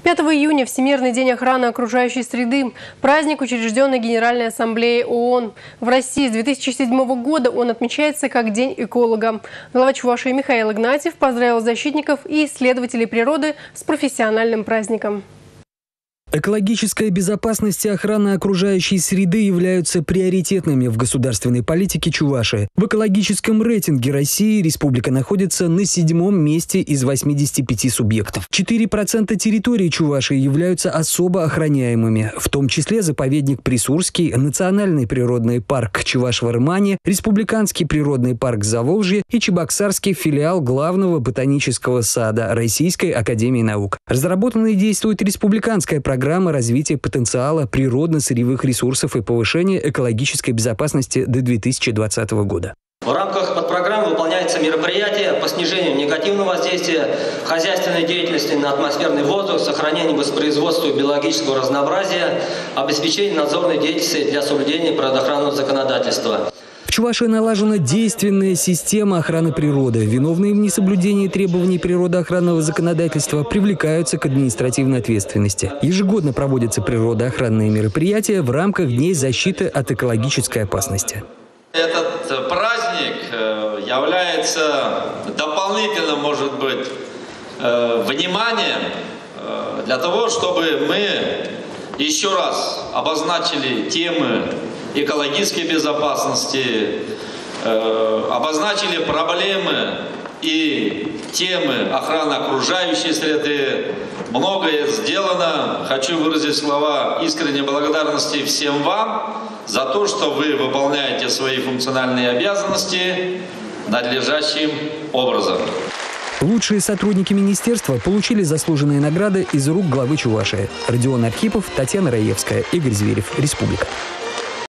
5 июня – Всемирный день охраны окружающей среды. Праздник, учрежденный Генеральной Ассамблеей ООН. В России с 2007 года он отмечается как День эколога. Глава Чувашии Михаил Игнатьев поздравил защитников и исследователей природы с профессиональным праздником. Экологическая безопасность и охрана окружающей среды являются приоритетными в государственной политике Чувашии. В экологическом рейтинге России республика находится на 7-м месте из 85 субъектов. 4% территории Чувашии являются особо охраняемыми, в том числе заповедник Присурский, Национальный природный парк Чуваш-Вырмане, Республиканский природный парк Заволжье и Чебоксарский филиал главного ботанического сада Российской академии наук. Разработана и действует республиканская программа развития потенциала природно-сырьевых ресурсов и повышения экологической безопасности до 2020 года. В рамках подпрограммы выполняются мероприятия по снижению негативного воздействия хозяйственной деятельности на атмосферный воздух, сохранению воспроизводства биологического разнообразия, обеспечению надзорной деятельности для соблюдения природоохранного законодательства. В Чувашии налажена действенная система охраны природы. Виновные в несоблюдении требований природоохранного законодательства привлекаются к административной ответственности. Ежегодно проводятся природоохранные мероприятия в рамках Дней защиты от экологической опасности. Этот праздник является дополнительным, может быть, вниманием для того, чтобы мы еще раз обозначили темы экологической безопасности, обозначили проблемы и темы охраны окружающей среды. Многое сделано. Хочу выразить слова искренней благодарности всем вам за то, что вы выполняете свои функциональные обязанности надлежащим образом. Лучшие сотрудники министерства получили заслуженные награды из рук главы Чувашии. Родион Архипов, Татьяна Раевская, Игорь Зверев. Республика.